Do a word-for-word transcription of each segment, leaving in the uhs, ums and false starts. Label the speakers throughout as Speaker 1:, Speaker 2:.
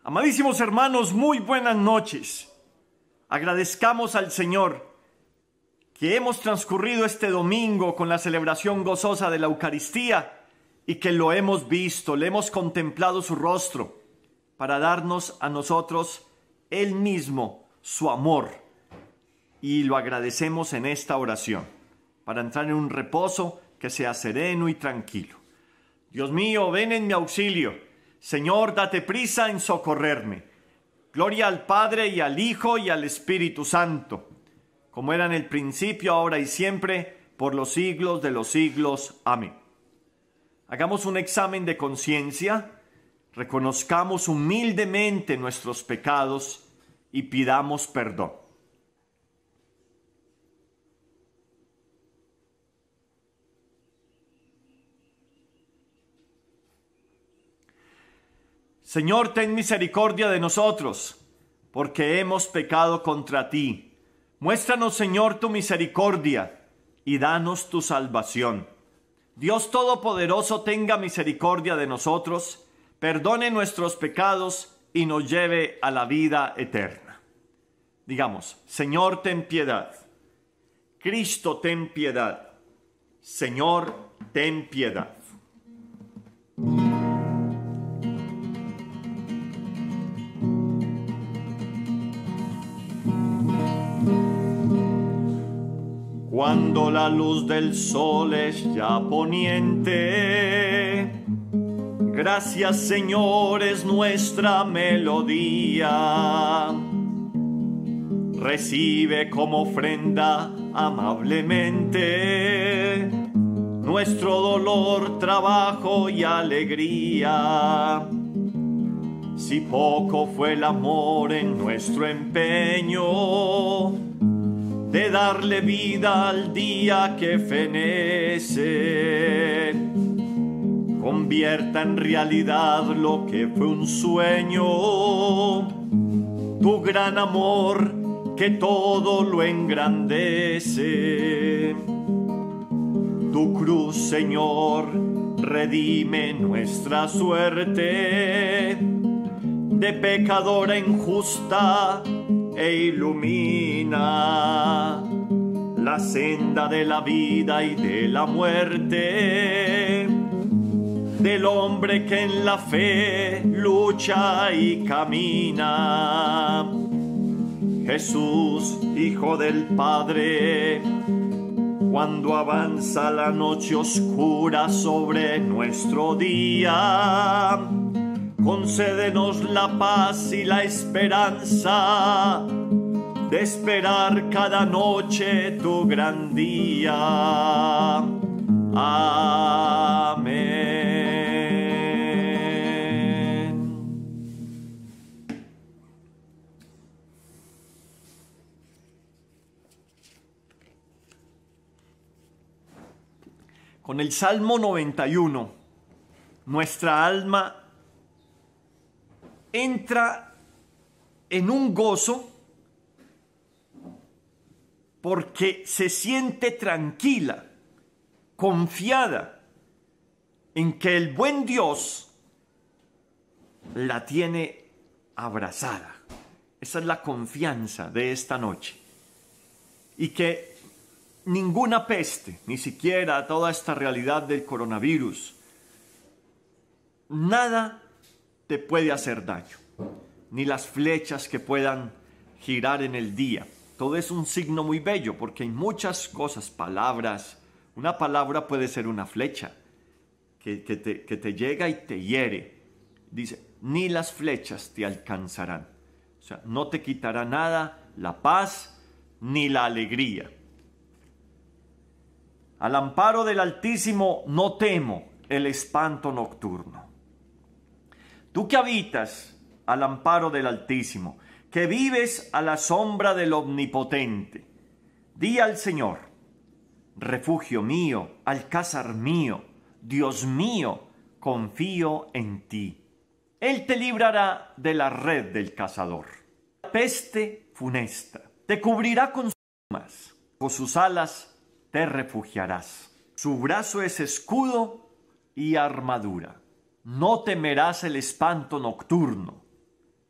Speaker 1: Amadísimos hermanos, muy buenas noches. Agradezcamos al Señor que hemos transcurrido este domingo con la celebración gozosa de la Eucaristía y que lo hemos visto, le hemos contemplado su rostro para darnos a nosotros Él mismo su amor. Y lo agradecemos en esta oración para entrar en un reposo que sea sereno y tranquilo. Dios mío, ven en mi auxilio. Señor, date prisa en socorrerme. Gloria al Padre y al Hijo y al Espíritu Santo, como era en el principio, ahora y siempre, por los siglos de los siglos. Amén. Hagamos un examen de conciencia, reconozcamos humildemente nuestros pecados y pidamos perdón. Señor, ten misericordia de nosotros, porque hemos pecado contra ti. Muéstranos, Señor, tu misericordia y danos tu salvación. Dios Todopoderoso, tenga misericordia de nosotros, perdone nuestros pecados y nos lleve a la vida eterna. Digamos, Señor, ten piedad. Cristo, ten piedad. Señor, ten piedad. Cuando la luz del sol es ya poniente, gracias, Señor, es nuestra melodía. Recibe como ofrenda amablemente nuestro dolor, trabajo y alegría. Si poco fue el amor en nuestro empeño de darle vida al día que fenece, convierta en realidad lo que fue un sueño, tu gran amor que todo lo engrandece. Tu cruz, Señor, redime nuestra suerte de pecadora injusta e ilumina la senda de la vida y de la muerte del hombre que en la fe lucha y camina. Jesús, Hijo del Padre, cuando avanza la noche oscura sobre nuestro día, concédenos la paz y la esperanza de esperar cada noche tu gran día. Amén. Con el Salmo noventa y uno, nuestra alma entra en un gozo porque se siente tranquila, confiada en que el buen Dios la tiene abrazada. Esa es la confianza de esta noche. Y que ninguna peste, ni siquiera toda esta realidad del coronavirus, nada te puede hacer daño, ni las flechas que puedan girar en el día. Todo es un signo muy bello porque hay muchas cosas, palabras. Una palabra puede ser una flecha que, que, te, que te llega y te hiere. Dice, ni las flechas te alcanzarán. O sea, no te quitará nada la paz ni la alegría. Al amparo del Altísimo no temo el espanto nocturno. Tú que habitas al amparo del Altísimo, que vives a la sombra del Omnipotente, di al Señor, refugio mío, alcázar mío, Dios mío, confío en ti. Él te librará de la red del cazador, la peste funesta, te cubrirá con sus plumas, con sus alas te refugiarás. Su brazo es escudo y armadura. No temerás el espanto nocturno,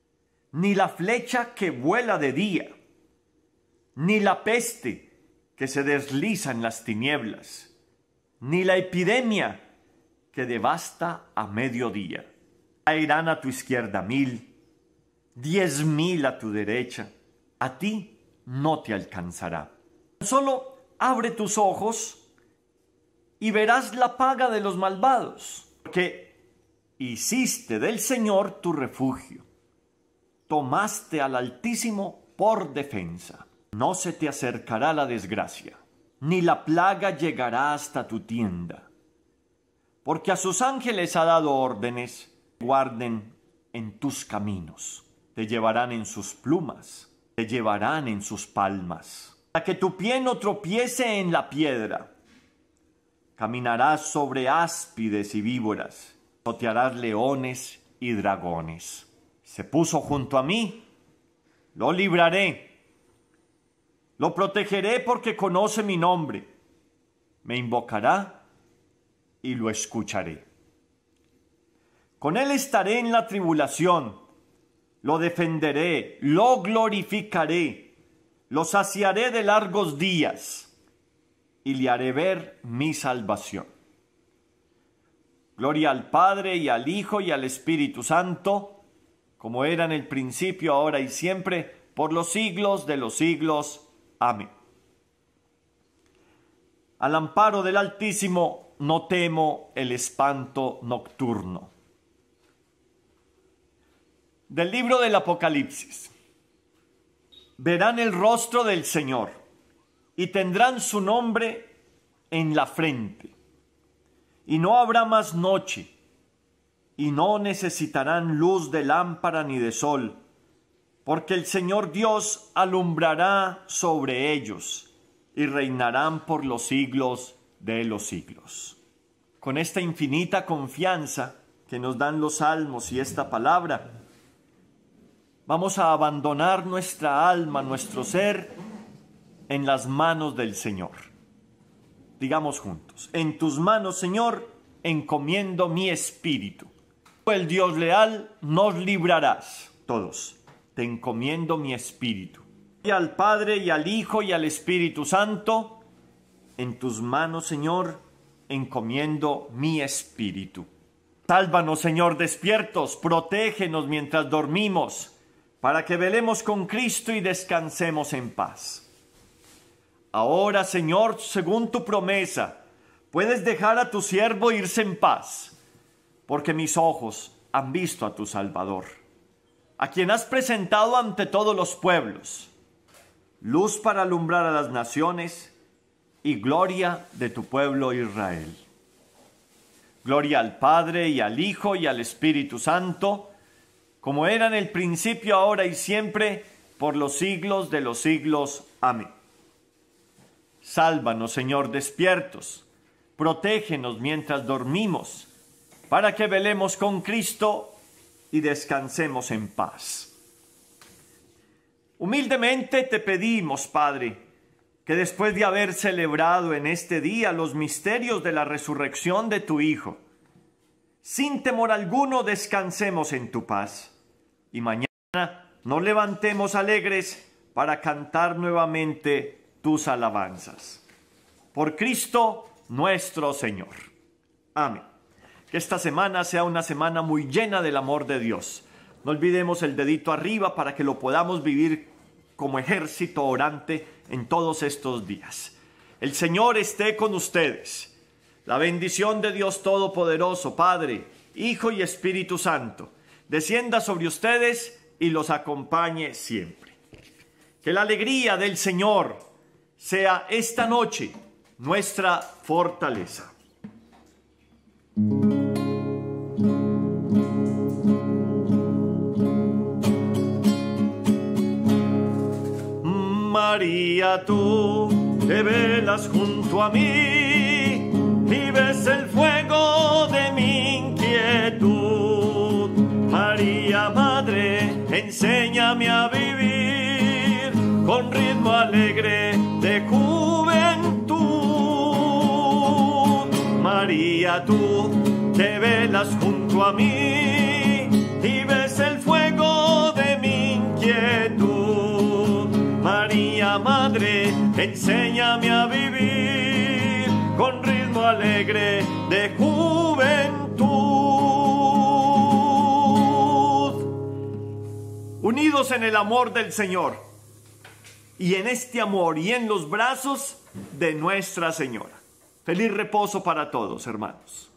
Speaker 1: ni la flecha que vuela de día, ni la peste que se desliza en las tinieblas, ni la epidemia que devasta a mediodía. Caerán a tu izquierda mil, diez mil a tu derecha, a ti no te alcanzará. Solo abre tus ojos y verás la paga de los malvados, porque hiciste del Señor tu refugio, tomaste al Altísimo por defensa. No se te acercará la desgracia, ni la plaga llegará hasta tu tienda, porque a sus ángeles ha dado órdenes, guarden en tus caminos, te llevarán en sus plumas, te llevarán en sus palmas, para que tu pie no tropiece en la piedra. Caminarás sobre áspides y víboras, pisotearás leones y dragones. Se puso junto a mí, lo libraré. Lo protegeré porque conoce mi nombre. Me invocará y lo escucharé. Con él estaré en la tribulación. Lo defenderé, lo glorificaré. Lo saciaré de largos días y le haré ver mi salvación. Gloria al Padre y al Hijo y al Espíritu Santo, como era en el principio, ahora y siempre, por los siglos de los siglos. Amén. Al amparo del Altísimo no temo el espanto nocturno. Del libro del Apocalipsis. Verán el rostro del Señor y tendrán su nombre en la frente. Y no habrá más noche, y no necesitarán luz de lámpara ni de sol, porque el Señor Dios alumbrará sobre ellos y reinarán por los siglos de los siglos. Con esta infinita confianza que nos dan los salmos y esta palabra, vamos a abandonar nuestra alma, nuestro ser, en las manos del Señor. Digamos juntos: en tus manos, Señor, encomiendo mi espíritu. El Dios leal, nos librarás. Todos: te encomiendo mi espíritu. Y al Padre, y al Hijo, y al Espíritu Santo, en tus manos, Señor, encomiendo mi espíritu. Sálvanos, Señor, despiertos, protégenos mientras dormimos, para que velemos con Cristo y descansemos en paz. Ahora, Señor, según tu promesa, puedes dejar a tu siervo irse en paz, porque mis ojos han visto a tu Salvador, a quien has presentado ante todos los pueblos, luz para alumbrar a las naciones y gloria de tu pueblo Israel. Gloria al Padre, y al Hijo, y al Espíritu Santo, como era en el principio, ahora y siempre, por los siglos de los siglos. Amén. Sálvanos, Señor, despiertos, protégenos mientras dormimos, para que velemos con Cristo y descansemos en paz. Humildemente te pedimos, Padre, que después de haber celebrado en este día los misterios de la resurrección de tu Hijo, sin temor alguno descansemos en tu paz, y mañana nos levantemos alegres para cantar nuevamente tus alabanzas. Por Cristo nuestro Señor. Amén. Que esta semana sea una semana muy llena del amor de Dios. No olvidemos el dedito arriba para que lo podamos vivir como ejército orante en todos estos días. El Señor esté con ustedes. La bendición de Dios Todopoderoso, Padre, Hijo y Espíritu Santo, descienda sobre ustedes y los acompañe siempre. Que la alegría del Señor sea esta noche nuestra fortaleza. María, tú te velas junto a mí y ves el fuego de mi inquietud. María, Madre, enséñame a vivir con ritmo alegre de juventud. María, tú te velas junto a mí y ves el fuego de mi enséñame a vivir con ritmo alegre de juventud. Unidos en el amor del Señor, y en este amor y en los brazos de Nuestra Señora. Feliz reposo para todos, hermanos.